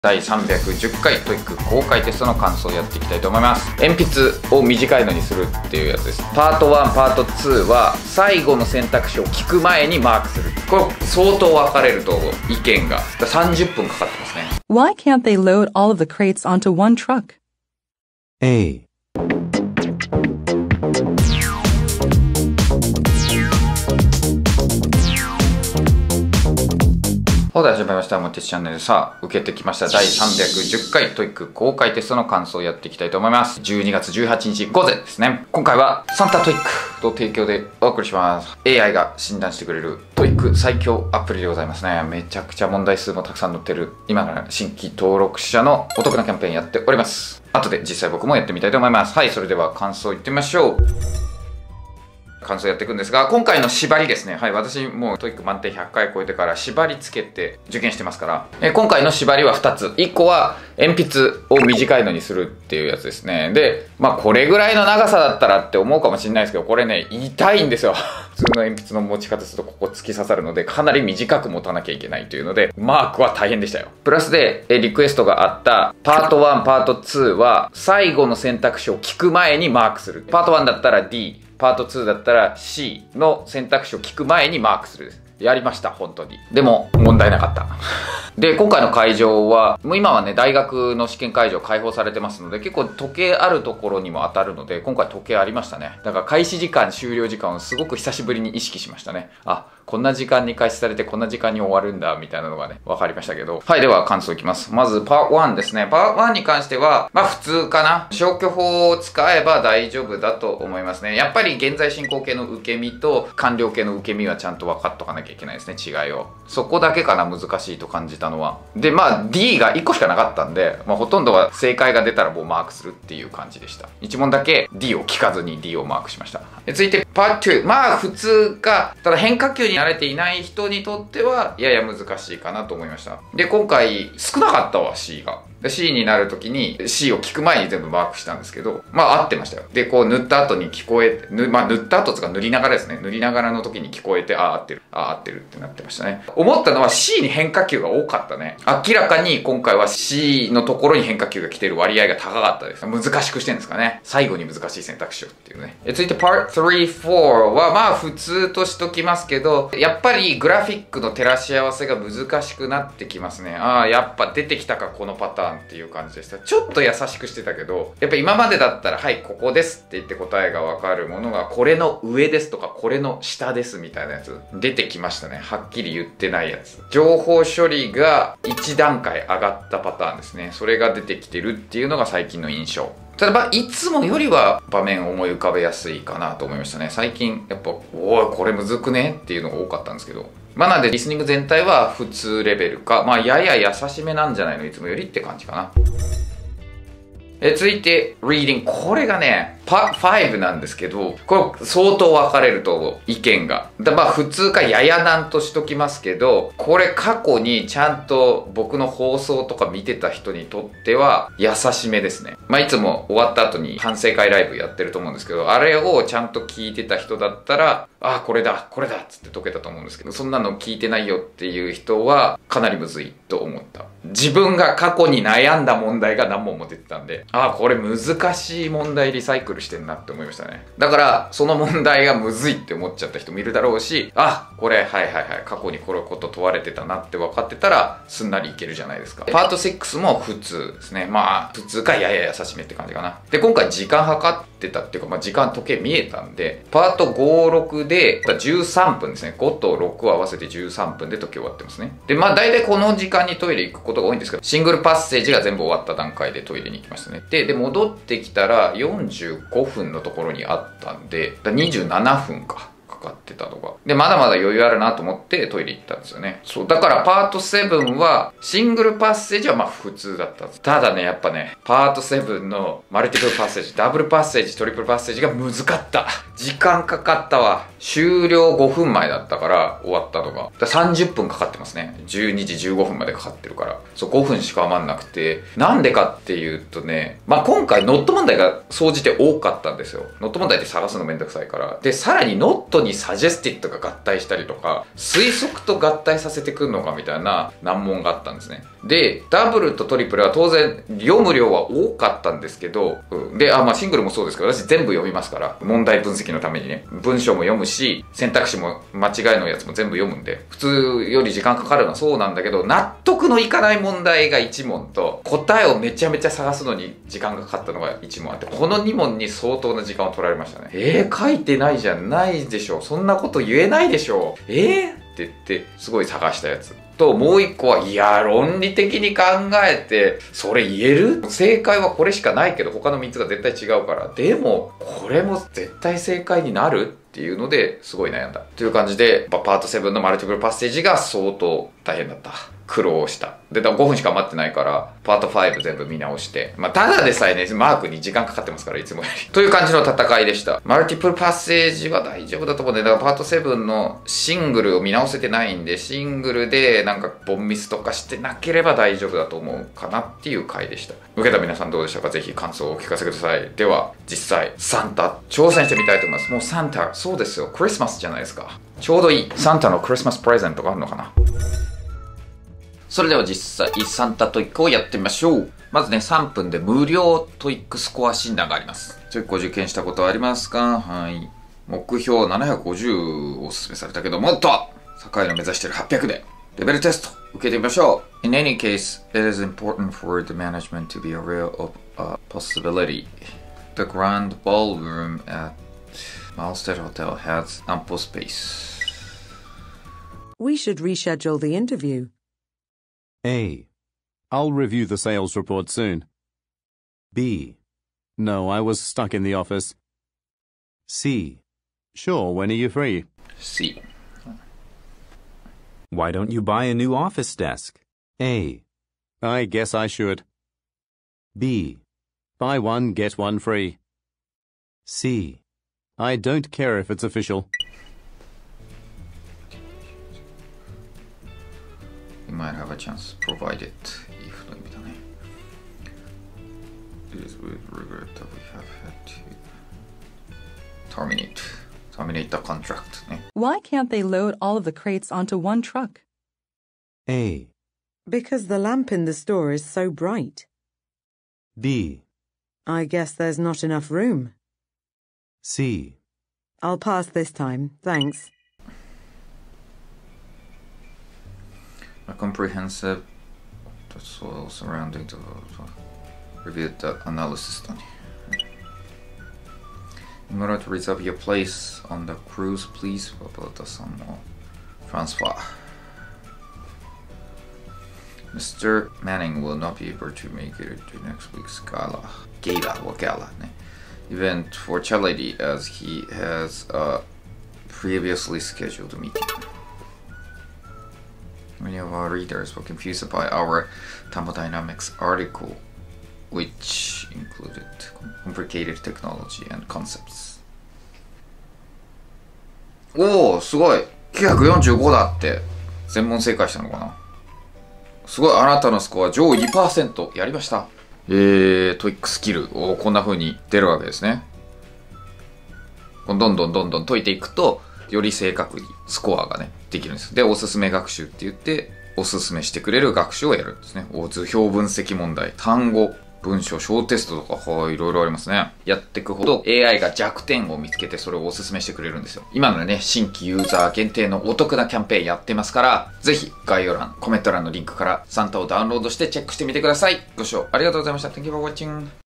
第310回トイック公開テストの感想をやっていきたいと思います。鉛筆を短いのにするっていうやつです。パート1、パート2は最後の選択肢を聞く前にマークする。これ相当分かれると意見が30分かかってますね。 Why can't they load all of the crates onto one truck? A. はい、始まりました。もてちチャンネル。さあ、受けてきました第310回トイック公開テストの感想をやっていきたいと思います。12月18日午前ですね。今回はサンタトイックと提供でお送りします。AI が診断してくれるトイック最強アプリでございますね。めちゃくちゃ問題数もたくさん載ってる、今から新規登録者のお得なキャンペーンやっております。後で実際僕もやってみたいと思います。はい、それでは感想いってみましょう。感想やっていくんですが、今回の縛りですね。はい、私もうトイック満点100回超えてから縛りつけて受験してますから、今回の縛りは2つ。1個は鉛筆を短いのにするっていうやつですね。で、まあこれぐらいの長さだったらって思うかもしれないですけど、これね、痛いんですよ。普通の鉛筆の持ち方するとここ突き刺さるので、かなり短く持たなきゃいけないというので、マークは大変でしたよ。プラスでリクエストがあったパート1、パート2は最後の選択肢を聞く前にマークする。パート1だったら D、パート2だったら C の選択肢を聞く前にマークするです。やりました、本当に。でも、問題なかった。で、今回の会場は、もう今はね、大学の試験会場開放されてますので、結構時計あるところにも当たるので、今回時計ありましたね。だから開始時間、終了時間をすごく久しぶりに意識しましたね。あ、こんな時間に開始されて、こんな時間に終わるんだ、みたいなのがね、分かりましたけど。はい、では感想いきます。まず、パート1ですね。パート1に関しては、まあ普通かな。消去法を使えば大丈夫だと思いますね。やっぱり現在進行形の受け身と完了形の受け身はちゃんと分かっとかなきゃいけないですね、違いを。そこだけかな、難しいと感じたのは。で、まあ D が1個しかなかったんで、まあほとんどは正解が出たらもうマークするっていう感じでした。1問だけ D を聞かずに D をマークしました。続いてパート2。まあ普通か、ただ変化球に慣れていない人にとってはやや難しいかなと思いました。で、今回少なかったわ、C が。で C になるときに C を聞く前に全部マークしたんですけど、まあ合ってましたよ。で、こう塗った後に聞こえて、まあ塗った後とか塗りながらですね。塗りながらの時に聞こえて、あ、合ってる。あ、合ってるってなってましたね。思ったのは C に変化球が多かったね。明らかに今回は C のところに変化球が来てる割合が高かったです。難しくしてるんですかね。最後に難しい選択肢をっていうね。続いて Part 3、4はまあ普通としときますけど、やっぱりグラフィックの照らし合わせが難しくなってきますね。ああ、やっぱ出てきたかこのパターンっていう感じでした。ちょっと優しくしてたけど、やっぱ今までだったら、はい、ここですって言って答えがわかるものが、これの上ですとか、これの下ですみたいなやつ、出てきましたね。はっきり言ってないやつ。情報処理が1段階上がったパターンですね。それが出てきてるっていうのが最近の印象。ただまあ、いつもよりは場面を思い浮かべやすいかなと思いましたね。最近、やっぱ、おい、これむずくねっていうのが多かったんですけど。まあなんでリスニング全体は普通レベルか、まあやや優しめなんじゃないのいつもよりって感じかな。続いて、reading。これがね、パ5なんですけど、これ相当分かれると意見が。まあ普通かややなんとしときますけど、これ過去にちゃんと僕の放送とか見てた人にとっては優しめですね。まあいつも終わった後に反省会ライブやってると思うんですけど、あれをちゃんと聞いてた人だったら、あ、これだ、これだっつって解けたと思うんですけど、そんなの聞いてないよっていう人はかなりむずいと思った。自分が過去に悩んだ問題が何問も出てたんで、あ、これ難しい問題リサイクルしてんなって思いましたね。だから、その問題がむずいって思っちゃった人もいるだろうし、あ、これ、はいはいはい、過去にこのこと問われてたなって分かってたら、すんなりいけるじゃないですか。パート6も普通ですね。まあ、普通かやや優しめって感じかな。で、今回時間計ってたっていうか、まあ時間時計見えたんで、パート5、6で、13分ですね。5と6を合わせて13分で時計終わってますね。で、まあ大体この時間にトイレ行くことが多いんですけど、シングルパッセージが全部終わった段階でトイレに行きましたね。で、戻ってきたら45分のところにあったんで、27分かかってたのが。で、まだまだ余裕あるなと思ってトイレ行ったんですよね。そう。だからパート7は、シングルパッセージはまあ普通だったんです。ただね、やっぱね、パート7のマルティプルパッセージ、ダブルパッセージ、トリプルパッセージが難かった。時間かかったわ。終了5分前だったから終わったのが。だ30分かかってますね。12時15分までかかってるから。そう、5分しか余んなくて。なんでかっていうとね、まあ今回ノット問題が総じて多かったんですよ。ノット問題って探すのめんどくさいから。で、さらにノットにサジェスティッドが合体したりとか、推測と合体させてくるのかみたいな難問があったんですね。 で、ダブルとトリプルは当然読む量は多かったんですけど、で、まあシングルもそうですけど、私全部読みますから、問題分析のためにね、文章も読むし、選択肢も間違いのやつも全部読むんで、普通より時間かかるのはそうなんだけど、納得のいかない問題が1問と、答えをめちゃめちゃ探すのに時間がかかったのが1問あって、この2問に相当な時間を取られましたね。書いてないじゃないでしょ。そんなこと言えないでしょ。って言って、すごい探したやつ。と、もう一個は、いや、論理的に考えて、それ言える？正解はこれしかないけど、他の3つが絶対違うから。でも、これも絶対正解になるっていうので、すごい悩んだ。という感じで、パート7のマルティプルパッセージが相当大変だった。苦労した。で、5分しか待ってないから、パート5全部見直して、まあ、ただでさえね、マークに時間かかってますから、いつもより。という感じの戦いでした。マルティプルパッセージは大丈夫だと思うんで、だからパート7のシングルを見直せてないんで、シングルでなんかボンミスとかしてなければ大丈夫だと思うかなっていう回でした。受けた皆さんどうでしたか？ぜひ感想をお聞かせください。では、実際、サンタ、挑戦してみたいと思います。もうサンタ、そうですよ。クリスマスじゃないですか。ちょうどいい。サンタのクリスマスプレゼントがあるのかな？それでは実際、サンタトイックをやってみましょう。まずね、3分で無料トイックスコア診断があります。トイックを受験したことはありますか？はい。目標750をお勧めされたけど、もっと高いの目指してる800で。レベルテスト、受けてみましょう。In any case, it is important for the management to be aware of a possibility. The grand ballroom at Malstead Hotel has ample space. We should reschedule the interview. A. I'll review the sales report soon. B. No, I was stuck in the office. C. Sure, when are you free? C. Why don't you buy a new office desk? A. I guess I should. B. Buy one, get one free. C. I don't care if it's official. You might have a chance, provided if の意味だね。It is with regret that we have had to terminate the contract ね。 Why can't they load all of the crates onto one truck? A. Because the lamp in the store is so bright. B. I guess there's not enough room. C. I'll pass this time, thanks. A comprehensive soil surrounding the reviewed the analysis だね。In order to reserve your place on the cruise, please about the sum of transfer. Mr. Manning will not be able to make it to next week's gala. Gala ね。Event for charity as he has a previously scheduled meeting. Many of our readers were confused by our thermodynamics article, which included complicated technology and concepts. おー、すごい !945 だって。全問正解したのかな？すごい、あなたのスコア上位 2%。やりました。トイックスキル。こんな風に出るわけですね。どんどん解いていくと、より正確にスコアがね、できるんです。で、おすすめ学習って言って、おすすめしてくれる学習をやるんですね。図表分析問題、単語、文章、小テストとか、いろいろありますね。やっていくほど AI が弱点を見つけてそれをおすすめしてくれるんですよ。今のね、新規ユーザー限定のお得なキャンペーンやってますから、ぜひ概要欄、コメント欄のリンクからサンタをダウンロードしてチェックしてみてください。ご視聴ありがとうございました。Thank you for watching.